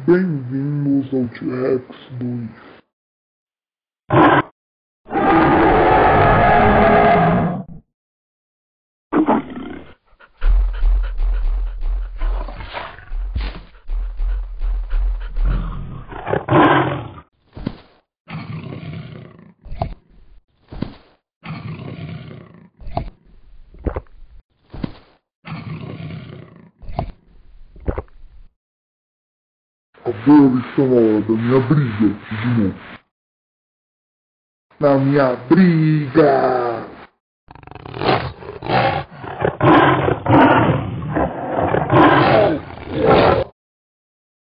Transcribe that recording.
Bem-vindos ao T-Rex 2. Agora está na hora da minha briga de novo. Na minha briga!